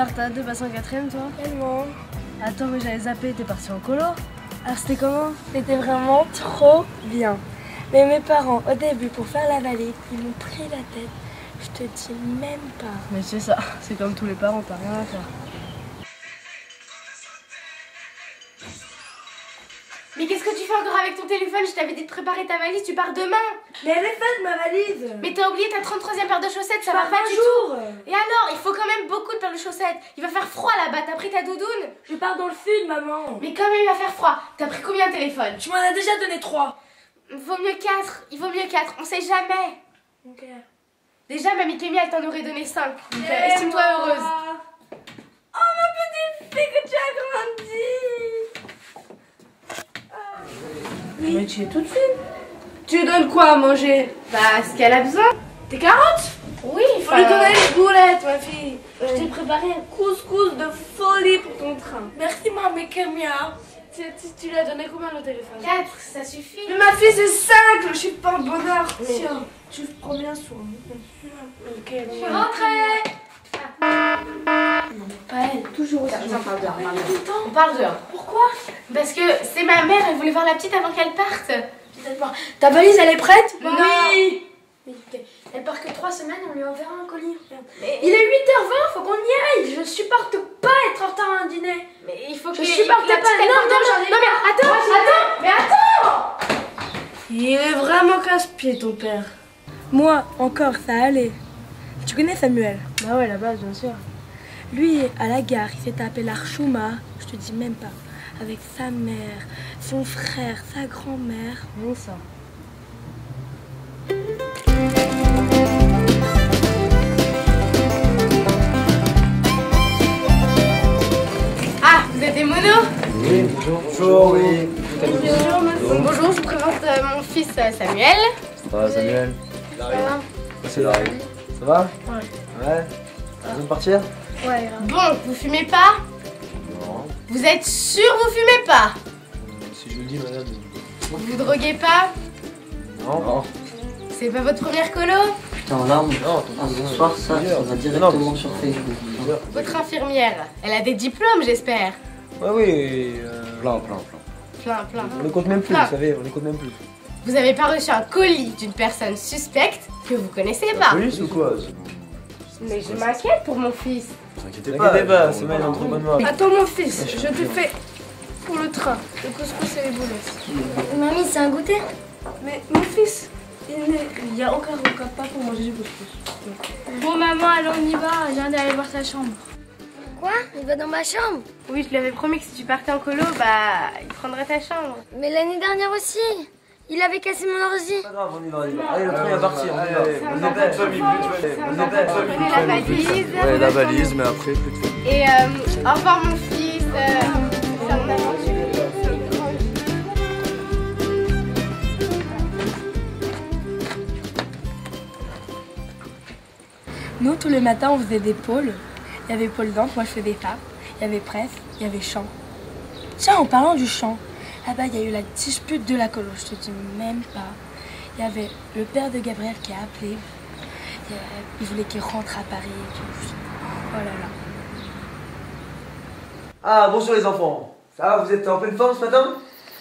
Alors t'as hâte de passer en quatrième toi? Tellement. Attends mais j'avais zappé, t'es parti en colo? Alors c'était comment? C'était vraiment trop bien. Mais mes parents, au début, pour faire la valide, ils m'ont pris la tête. Je te dis même pas. Mais c'est ça, c'est comme tous les parents, t'as rien à faire. Mais qu'est-ce que tu fais encore avec ton téléphone? Je t'avais dit de préparer ta valise, tu pars demain. Mais elle est faite ma valise. Mais t'as oublié ta 33e paire de chaussettes, ça va pas du jour. tout. Et alors, il faut quand même beaucoup de paires de chaussettes. Il va faire froid là-bas, t'as pris ta doudoune? Je pars dans le sud, maman. Mais quand même, il va faire froid. T'as pris combien de téléphones? Tu m'en as déjà donné 3. Vaut mieux 4, il vaut mieux 4, on sait jamais. Ok. Déjà, mamie Kémy, elle t'en aurait donné 5. Donc estime-toi heureuse. Oh ma petite fille, que tu as grandi. Mais tu es toute fine. Tu lui donnes quoi à manger? Bah, ce qu'elle a besoin. Tes carottes? Oui, Faut lui donner les boulettes, ma fille. Je t'ai préparé un couscous de folie pour ton train. Merci, mamie Kémia. Tu lui as donné combien le téléphone? 4, ça suffit. Mais ma fille, c'est 5. Je suis pas un bonheur. Tiens, tu prends bien soin. Ok, Je suis rentrée. non, pas elle. Toujours aussi. On parle dehors. Attends. On parle dehors. Pourquoi? Parce que c'est ma mère, elle voulait voir la petite avant qu'elle parte. Ta valise, elle est prête? Oui. Elle part que 3 semaines, on lui enverra un colis. Mais Il est 8h20, faut qu'on y aille. Je supporte pas être en retard à un dîner. Mais il faut que Je supporte la pas. petite, elle Non, parte non, dehors, non, j'en ai marre. mais attends. Il est vraiment casse-pied ton père. Moi, encore, ça allait. Tu connais Samuel? Bah ouais, la base bien sûr. Lui, à la gare, il s'est tapé l'Archouma, je te dis même pas, avec sa mère, son frère, sa grand-mère. Rien ça. Ah, vous êtes des monos? Oui, bonjour. Bonjour, oui. Bonjour, je vous présente mon fils Samuel. Ça va, Samuel? Ça va? C'est Larry. Ça va? Ouais. T'as besoin de partir? Ouais, Bon, vous fumez pas? Non. Vous êtes sûr vous fumez pas? Si je le dis, madame. Vous droguez pas? Non. C'est pas votre première colo? Putain, là, Non, ce soir, ça va directement sur Facebook. Votre infirmière, elle a des diplômes, j'espère. Ouais, oui. Plein. Plein. On les compte même plus, Ah. vous savez, on les compte même plus. Vous avez pas reçu un colis d'une personne suspecte que vous connaissez La pas. police ou quoi? Mais je m'inquiète pour mon fils. T'inquiétez pas, Samuel est entre bonnes mains. Attends mon fils, je te fais pour le train, le couscous et les boulettes. Mamie, c'est un goûter? Mais mon fils, il y a encore pas pour manger du couscous. Bon maman, allons on y va, je viens d'aller voir ta chambre. Quoi? Il va dans ma chambre? Oui, je lui avais promis que si tu partais en colo, bah, il prendrait ta chambre. Mais l'année dernière aussi, il avait cassé mon ordi. Pas grave, on y va. Allez, le train est parti, on y va. On prenez la valise. Ouais, la valise, mais après, plus de famille. Et au revoir mon fils. C'est mon aventure. Nous, tous les matins, on faisait des pôles. Il y avait pôle danse, moi je faisais ça. Il y avait presse, il y avait chant. Tiens, en parlant du chant, là-bas, il y a eu la dispute de la colo, je te dis même pas. Il y avait le père de Gabriel qui a appelé. Il voulait qu'il rentre à Paris et tout. Oh là là. Ah, bonjour les enfants. Ça va, vous êtes en pleine forme ce matin?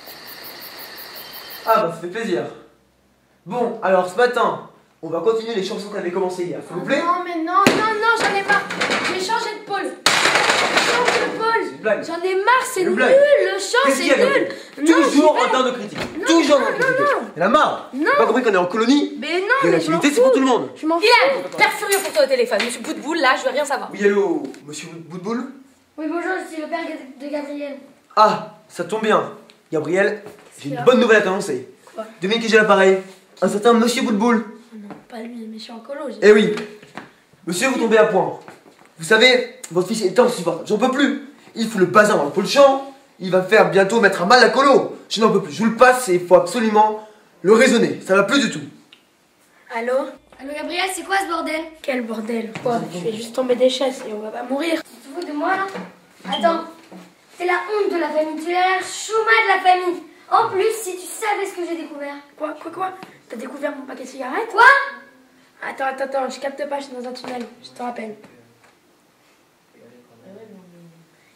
Ah, bah ça fait plaisir. Bon, alors ce matin, on va continuer les chansons qu'on avait commencées hier, s'il vous plaît? Non, mais non, j'en ai marre. Je vais changer de pôle. Change de C'est pôle. une blague. J'en ai marre, c'est Une nul. blague. Le chant, Qu'est-ce qu'il y a, c'est nul. Gabriel? Toujours en temps de critique. Toujours en temps de critique. Il y en a marre. Non. Pas compris qu'on est en colonie? Mais non, Et mais je m'en l'activité, c'est pour tout le monde. Je m'en fous. Père furieux pour toi au téléphone, monsieur Boutboul, là, je veux rien savoir. Oui, allô, monsieur Boutboul? Oui, bonjour, c'est le père de Gabriel. Ah, ça tombe bien. Gabriel, j'ai une bonne nouvelle à t'annoncer. Quoi? Devine qui j'ai l'appareil? Un certain monsieur Boutboul. Non, pas lui, mais je suis en colo. Eh oui. Monsieur, vous tombez à point. Vous savez, votre fils est insupportable. J'en peux plus. Il fout le bazar dans le pôle champ. Il va faire bientôt mettre à mal la colo. Je n'en peux plus. Je vous le passe et il faut absolument le raisonner. Ça va plus du tout. Allô? Allô, Gabriel, c'est quoi ce bordel? Quel bordel. Quoi? Je vais juste tomber des chaises et on va pas mourir. Tu te fous de moi, là? Attends, c'est la honte de la famille. Tu as l'air chouma de la famille. En plus, si tu savais ce que j'ai découvert. Quoi? T'as découvert mon paquet de cigarettes? Quoi? Attends, je capte pas, je suis dans un tunnel. Je te rappelle.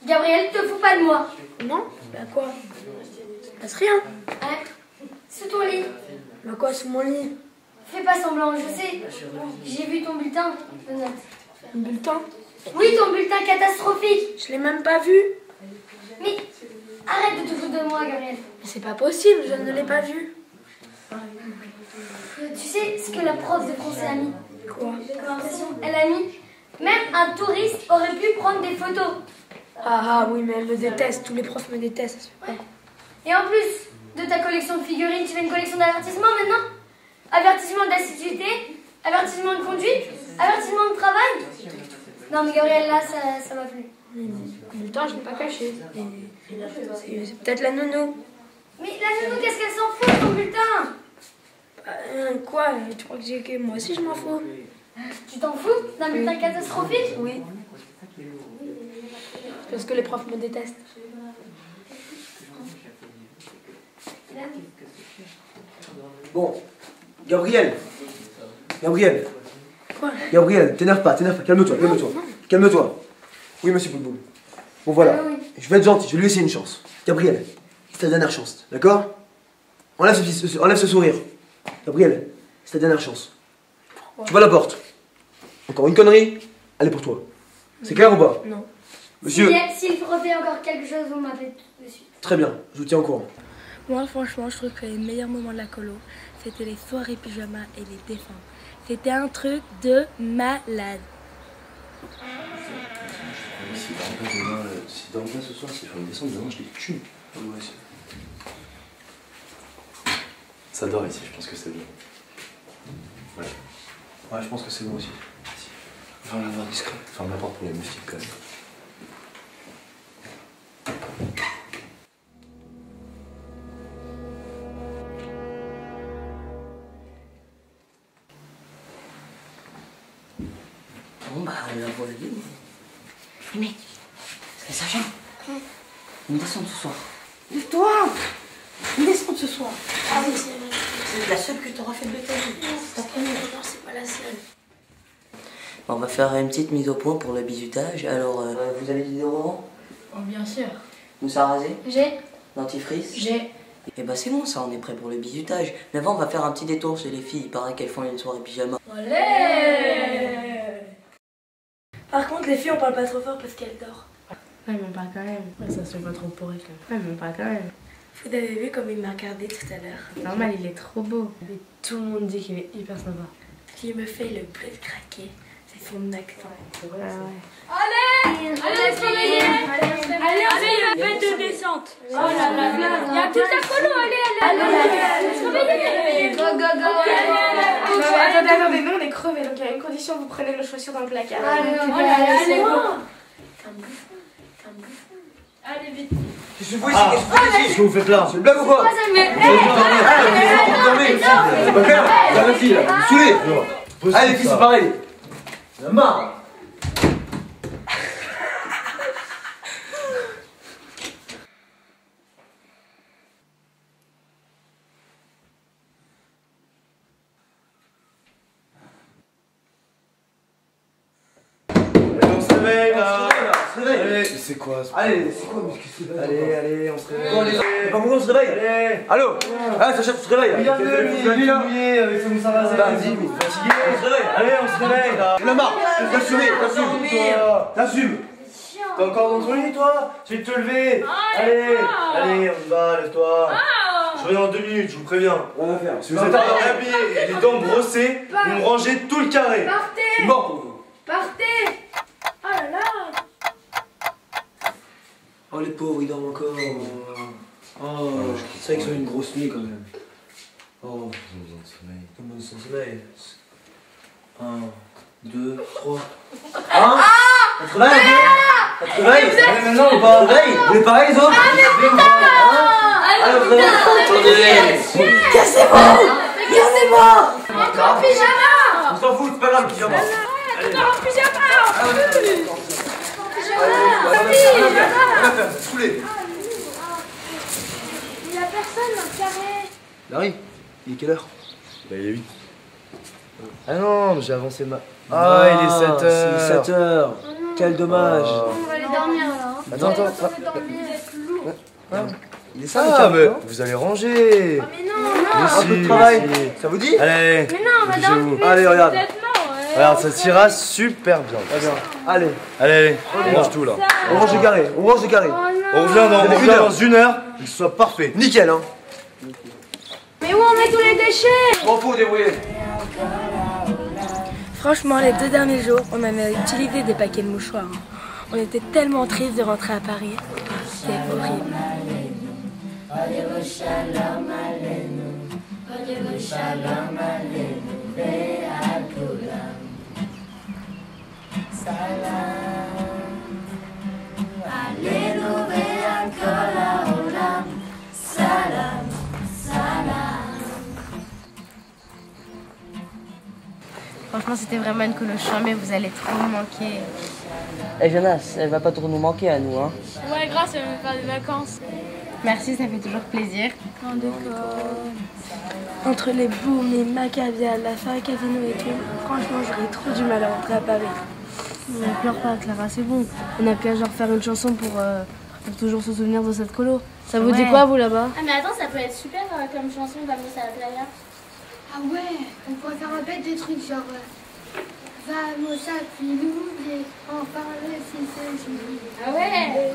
Gabriel, te fous pas de moi. Non? Bah quoi? Il se passe rien. Ouais. Sous ton lit. Bah quoi, sous mon lit? Fais pas semblant, je sais. J'ai vu ton bulletin de notes. Un bulletin? Oui, ton bulletin catastrophique. Je l'ai même pas vu. Mais arrête de te foutre de moi, Gabriel. Mais c'est pas possible, je ne l'ai pas vu. Tu sais ce que la prof de français a mis? Quoi? Conversation. Elle a mis même un touriste aurait pu prendre des photos. Ah oui, mais elle me déteste, tous les profs me détestent. Ouais. Et en plus de ta collection de figurines, tu fais une collection d'avertissements maintenant? Avertissement d'assiduité, avertissement de conduite, avertissement de travail. Non mais Gabriel, là, ça va plus. Le bulletin, je l'ai pas caché. C'est peut-être la nounou. Mais la nounou, qu'est-ce qu'elle s'en fout de ton bulletin? Quoi? Tu crois que j'ai... Moi aussi, je m'en fous. Tu t'en fous d'un bulletin catastrophique? Oui. Parce que les profs me détestent. Bon, Gabriel. Gabriel. Quoi? Gabriel, t'énerve pas, calme-toi, calme-toi. Calme-toi. Oui, monsieur Boulboul. Bon, voilà. Oui. Je vais être gentil, je vais lui laisser une chance. Gabriel, c'est ta dernière chance, d'accord? Enlève ce sourire. Gabriel, c'est ta dernière chance. Pourquoi? Tu vas à la porte. Encore une connerie, elle est pour toi. C'est clair ou pas? Non. Monsieur. S'il refait encore quelque chose, vous m'appelez tout de suite. Très bien, je vous tiens au courant. Moi, franchement, je trouve que les meilleurs moments de la colo, c'était les soirées pyjama et les défunts. C'était un truc de malade. Si dors pas ce soir, c'est faire une descente, demain je les tue. Ça dort ici, je pense que c'est bon. Ouais. Ouais, je pense que c'est bon aussi. Ferme la porte discret. Ferme la porte pour les moustiques quand même. Bon bah la voilà. Mais c'est Sacha. Une descente ce soir. Toi! Une descente ce soir. Ah oui, c'est la seule que t'auras faite de ta vie. C'est ta première, non, c'est pas la seule. On va faire une petite mise au point pour le bizutage. Alors, vous avez des déodorants? Oh, bien sûr. Mousse à raser? J'ai. Dentifrice? J'ai. Et bah c'est bon, ça, on est prêt pour le bizutage. Mais avant, on va faire un petit détour chez les filles. Il paraît qu'elles font une soirée pyjama. Par contre, les filles, on parle pas trop fort parce qu'elles dorment. Ouais, mais pas quand même. Ouais, ça se fait pas trop pour elle. Ouais, mais pas quand même. Vous avez vu comme il m'a regardé tout à l'heure? Normal, il est trop beau. Et tout le monde dit qu'il est hyper sympa. Ce qui me fait le plus craquer, c'est son accent. C'est vrai, ouais. Allez, se réveiller. Allez, fête de descente. Oh là là, il y a toute la colo, allez, se réveiller. Go, go, go. Attendez, nous on est crevés, donc il y a une condition, vous prenez nos chaussures dans le placard. Allez, Allez, vite. Qu'est-ce que vous faites ici? Qu'est-ce que vous faites là? C'est une blague ou quoi? Mais C'est pas clair? Regarde la fille là, vous me saoulez. Allez les filles, c'est pareil. J'en ai marre. On se réveille là. On se réveille. Allez, c'est quoi ce... Allez, c'est quoi? Mais qu'est-ce que c'est? Allez, on se réveille. Bon, les pas mourir, on se réveille. Allez. Allô? Ah, Sacha, tu te réveilles. Regarde lui là. Mouillé avec sa mousse à raser. Vas-y, mais fatigué. On se réveille. Allez, on se réveille là. J'en ai marre. T'assumes. T'es encore dans ton lit toi? Tu vas te lever. Allez, on y va, lève-toi. Je reviens dans 2 minutes, je vous préviens. On va faire. Si vous êtes habillés et les dents brossées, vous me rangez tout le carré. Je suis mort pour vous. partez. Oh là là. Oh les pauvres, ils dorment encore. Oh, c'est vrai que c'est une grosse nuit quand même. Oh, comment ça sommeil? 1, 2, 3. Hein? Ça te réveille? Ça te réveille? Maintenant ou pas? Ça te réveille? Vous êtes pareil les autres? Allez, on se réveille. Cassez-moi! Cassez-moi! Encore en pyjama. On s'en fout, c'est pas grave, le pyjama. Encore en pyjama. Saoulé. Il y a personne dans le carré. Larry, il est quelle heure? Bah il est 8. Ah non, j'ai avancé ma... Ah, il est 7h. C'est 7h. Quel dommage. On va aller dormir alors. Attends. Vous êtes lourd. Il est ça, Ah, mais non vous allez ranger. Oh, mais non, Un peu de travail, ça vous dit? Allez, mais non, madame. Allez, regarde. Vous êtes mort, ouais. regarde, ça t'ira super bien. Très bien. Allez, Allez, on range tout là. on range les carrés, on range les carrés. Oh non. On revient dans 1 heure, que ce soit parfait. Nickel, hein. Mais où on met tous les déchets? M'en fous, débrouiller. Franchement, les 2 derniers jours, on avait utilisé des paquets de mouchoirs. On était tellement tristes de rentrer à Paris. C'était horrible. Franchement, c'était vraiment une coloche, mais vous allez trop me manquer. Eh Jonas, elle va pas trop nous manquer à nous, hein. Ouais, grâce, elle va faire des vacances. Merci, ça fait toujours plaisir. Entre les booms, les macabias, la soirée casino et tout, franchement, j'aurais trop du mal à rentrer à Paris. Ne pleure pas, Clara, c'est bon. On a qu'à genre faire une chanson pour toujours se souvenir de cette colo. Ça vous dit quoi, vous, là-bas? Ah, mais attends, ça peut être super comme chanson d'amour à la playa. Ah ouais, on pourrait faire un bête de trucs genre Vamos a Piloubier, enfin le 6 juillet. Ah ouais.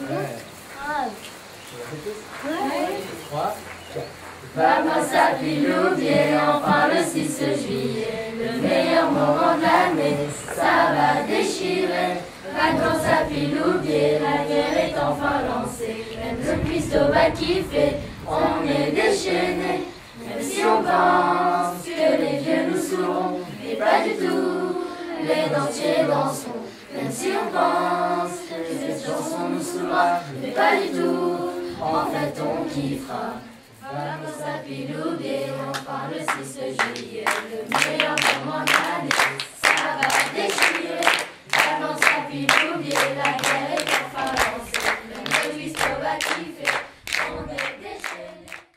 Vamos a Piloubier, enfin le 6 juillet, le meilleur moment de l'année, ça va déchirer. Vacances à Piloubier, la guerre est enfin lancée, même le cuistot va kiffer, on est déchaînés. Même si on pense que les vieux nous saoulront, mais pas du tout, les dentiers danseront. Même si on pense que cette chanson nous saoulera, mais pas du tout, en fait on kiffera. Vamos à Piloubier, enfin le 6 juillet, le meilleur moment de l'année, ça va déchirer. Vamos à Piloubier, la guerre est enfin lancée, même le cuistot va kiffer, on est déchaînés.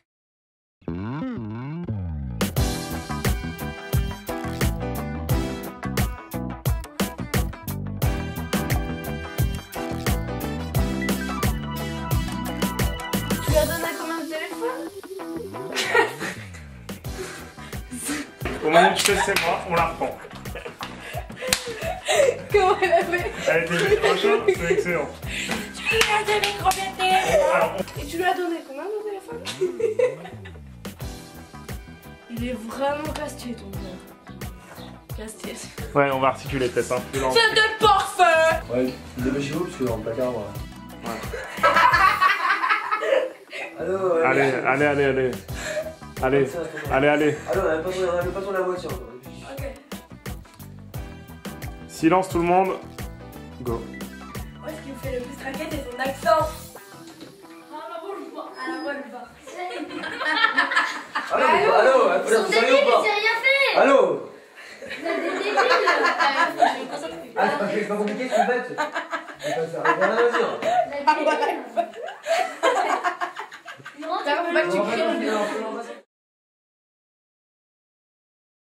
Tu lui as donné combien de téléphone? Au moment où tu fais c'est moi, on la reprend. Comment elle a fait? Elle était juste franchement, c'est excellent. Tu lui as donné combien de téléphone? Alors, Et tu lui as donné combien de téléphone? Il est vraiment casse-pied, ton père. Casse-pied. ouais, on va articuler peut-être, hein. Plus lent. C'était parfait! Ouais, dépêchez-vous parce que dans le placard, Allô, Allez. Allez. Allô, on avait pas tourné la voiture. Silence tout le monde. Go. Moi, ce qui me fait le plus traquer, c'est son accent. Allô, faut dire Son que ça débile, ou il pas? s'est rien fait! Allô? Vous êtes des débiles! Ah, c'est pas compliqué ce que vous faites? Ça n'a rien à dire. Faut pas que tu cries